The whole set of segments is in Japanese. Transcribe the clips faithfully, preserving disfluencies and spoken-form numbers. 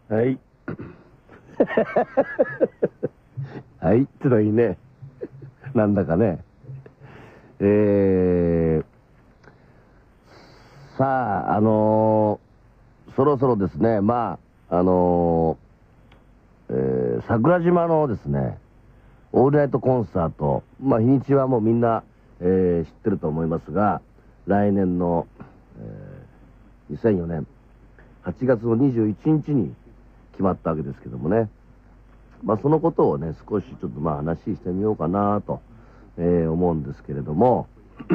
はい。はいってのいいね。なんだかね。えー、さあ、あのー、そろそろですね、まあ、あのー、えー、桜島のですね、オールナイトコンサート、まあ、日にちはもうみんな、えー、知ってると思いますが、来年の、えー、にせんよねんはちがつのにじゅういちにちに決まったわけですけどもね、まあ、そのことをね、少しちょっとまあ話してみようかなと、えー、思うんですけれども、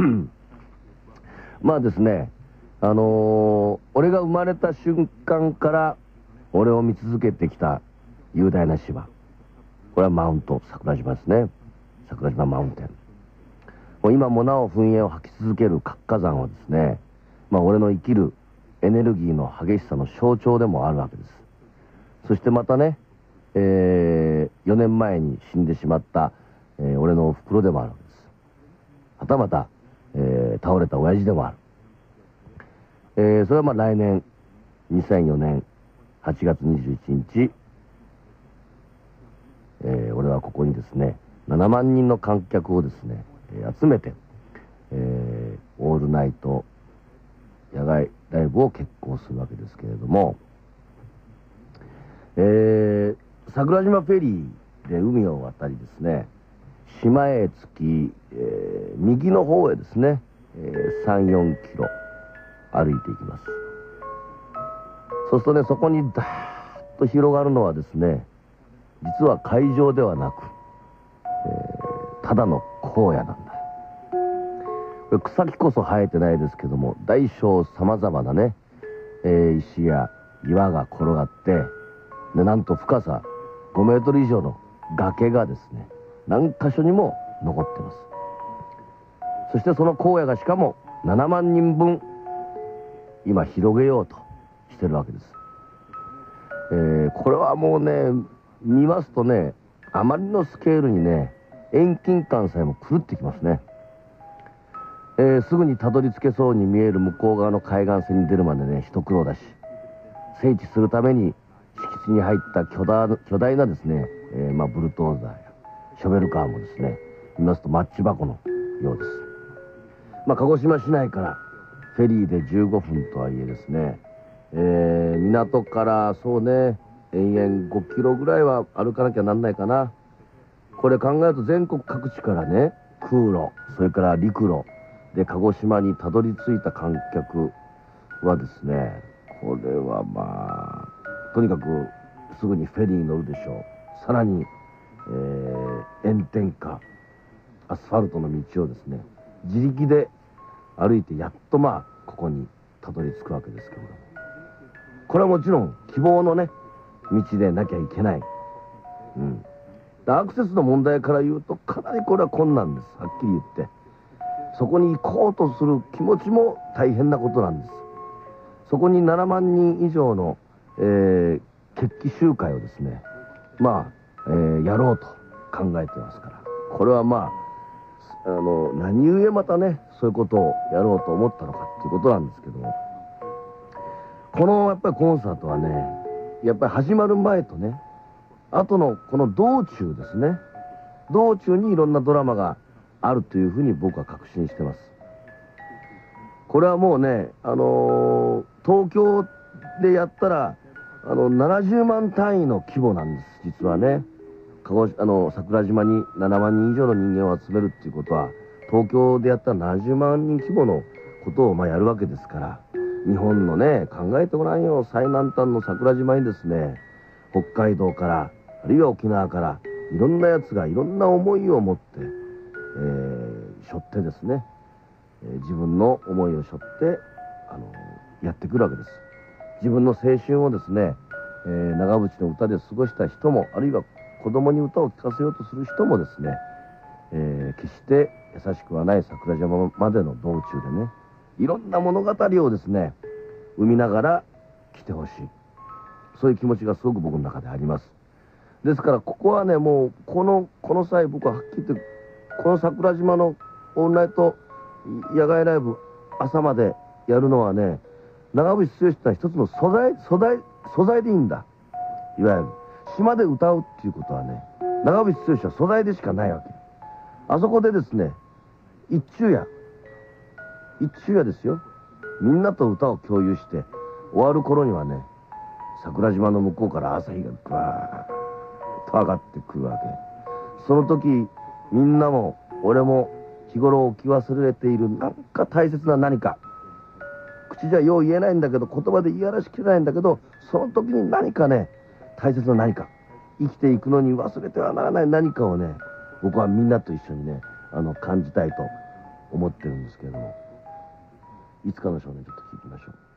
まあですね、あのー、俺が生まれた瞬間から俺を見続けてきた雄大な島、これはマウント桜島ですね。桜島マウンテン。もう今もなお噴煙を吐き続ける活火山はですね、まあ俺の生きるエネルギーの激しさの象徴でもあるわけです。そしてまたね、えー、よねんまえに死んでしまった、えー、俺のお袋でもあるわけです。はたまた、えー、倒れた親父でもある。えー、それはまあ来年にせんよねんはちがつにじゅういちにち、えー、俺はここにですねななまんにんの観客をですね、えー、集めて、えー、オールナイト野外ライブを決行するわけですけれども、えー、桜島フェリーで海を渡りですね、島へ着き、えー、右の方へですね、えー、さん、よんキロ歩いていきます。そうするとね、そこにダーッと広がるのはですね、実は海上ではなく、えー、ただの荒野なんだ。これ草木こそ生えてないですけども、大小さまざまなね、えー、石や岩が転がって、でなんと深さごメートル以上の崖がですね、何箇所にも残ってます。そしてその荒野がしかもななまんにんぶん今広げようとしてるわけです。えー、これはもうね、見ますとね、あまりのスケールにね、遠近感さえも狂ってきますね。えー、すぐにたどり着けそうに見える向こう側の海岸線に出るまでね、一苦労だし、整地するために敷地に入った巨大な、巨大なですね、えー、まあブルトーザーやショベルカーもですね、見ますとマッチ箱のようです。まあ鹿児島市内からフェリーでじゅうごふんとはいえですね、えー、港からそうね、延々ごキロぐらいは歩かなきゃなんないかな。これ考えると全国各地からね、空路、それから陸路で鹿児島にたどり着いた観客はですね、これはまあ、とにかくすぐにフェリーに乗るでしょう。さらに、えー、炎天下、アスファルトの道をですね、自力で歩いてやっとまあ、ここにたどり着くわけですけれども。これはもちろん希望のね、道でなきゃいけない。うん。アクセスの問題から言うとかなりこれは困難です。はっきり言って。そこに行こうとする気持ちも大変なことなんです。そこにななまんにん以上の、えー、決起集会をですね、まあ、えー、やろうと考えてますから。これはまあ、あの、何故またね、そういうことをやろうと思ったのかっていうことなんですけども、このやっぱりコンサートはね、やっぱり始まる前とね、後のこの道中ですね、道中にいろんなドラマがあるというふうに僕は確信してます。これはもうね、あのー、東京でやったらあのななじゅうまん単位の規模なんです。実はね、鹿児あの桜島にななまんにん以上の人間を集めるっていうことは、東京でやったらななじゅうまんにん規模のことをまあやるわけですから、日本のね、考えてごらんよ、最南端の桜島にですね、北海道からあるいは沖縄からいろんなやつがいろんな思いを持って、えー、背負ってですね、えー、自分の思いを背負ってあのー、やってくるわけです。自分の青春をですね、えー、長渕の歌で過ごした人も、あるいは子供に歌を聴かせようとする人もですね、えー、決して優しくはない桜島までの道中でね、いろんな物語をですね生みながら来てほしい、そういう気持ちがすごく僕の中であります。ですからここはね、もうこのこの際僕ははっきり言ってこの桜島のオールナイト野外ライブ朝までやるのはね、長渕剛ってのは一つの素材素材素材でいいんだ。 いわゆる島で歌うっていうことはね、長渕剛は素材でしかないわけ。あそこでですね、一昼夜一昼夜ですよ、みんなと歌を共有して終わる頃にはね、桜島の向こうから朝日がぐわーっと上がってくるわけ。その時みんなも俺も日頃置き忘れているなんか大切な何か、口じゃよう言えないんだけど、言葉で言い表しきれないんだけど、その時に何かね、大切な何か、生きていくのに忘れてはならない何かをね、僕はみんなと一緒にね、あの感じたいと思ってるんですけれども、いつかの少年、ちょっと聞いてみましょう。